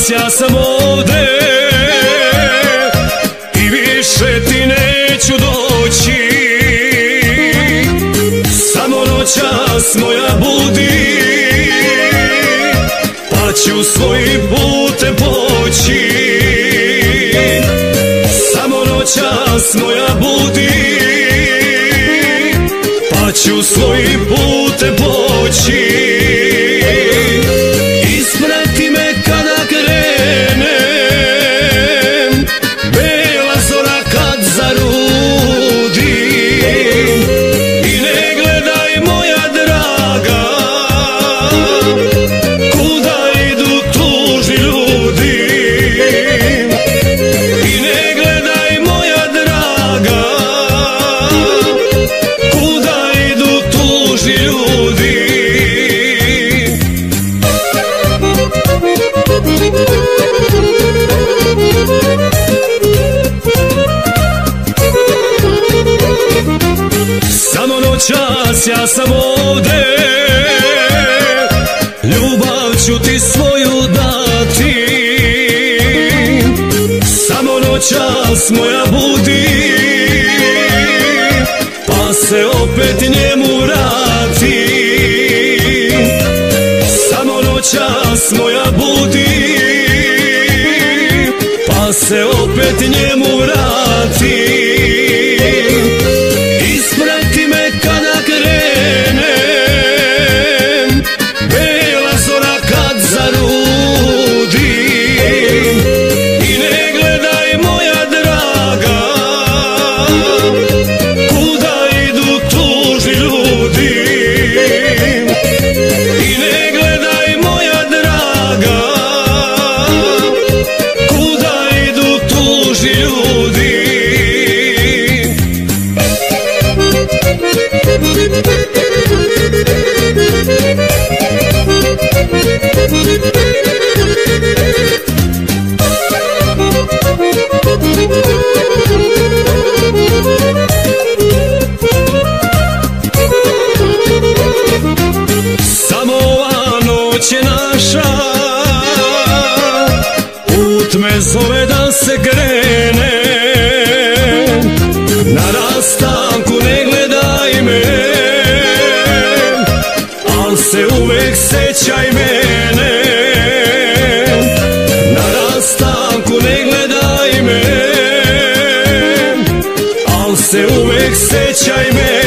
noćas ja sam ovde i više ti neću doći. Samo noćas moja budi, pa ću svojim putem poći. Samo noćas moja budi, pa ću svojim putem poći. Isprati me kada krenem, bela zora kad zarudi. I ne gledaj moja draga, kuda idu tužni ljudi. I ne gledaj moja draga, kuda idu tužni ljudi. Samo noćas ja sam ovde, ljubav ću ti svoju dati. Samo noćas moja budi, pa se opet njemu vrati. Samo noćas moja budi, pa se opet njemu vrati. Isprati me kada krenem, bela zora kad zarudi. I ne gledaj moja draga, kuda idu tužni ljudi. I ne gledaj moja draga, kuda idu tužni ljudi. Samo ova noć je naša, put me zove da se krene. Na rastanku ne gledaj me, al se uvek sećaj mene. Na rastanku ne gledaj me, al se uvek sećaj mene.